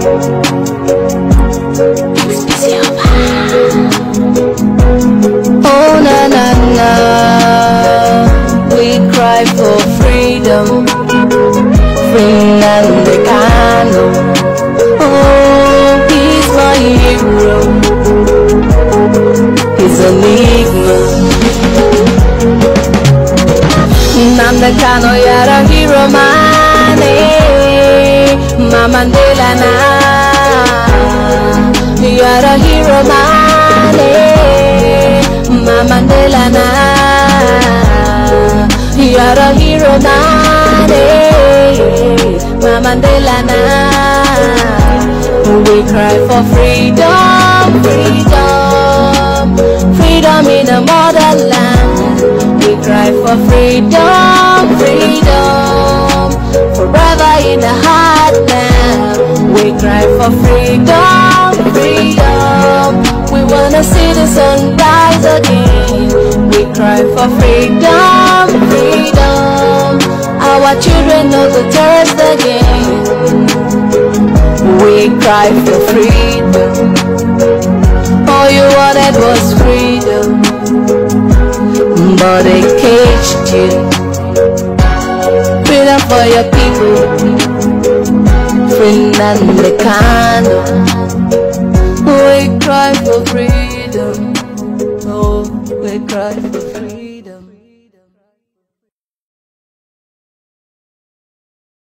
Oh na na na, we cry for freedom, Nnamdi Kanu. Oh, he's my hero, he's an enigma. Nnamdi Kanu, you're a hero man, my Mandela na. You're a hero man, my Mandela na. You're a hero man, my Mandela na. We cry for freedom, freedom, freedom in a motherland. We cry for freedom, freedom, forever in the heartland. We cry for freedom, freedom. We wanna see the sun rise again. We cry for freedom, freedom. Our children know the thirst again. We cry for freedom. All you wanted was freedom, but they caged you. Freedom for your people, free Nnamdi Kanu.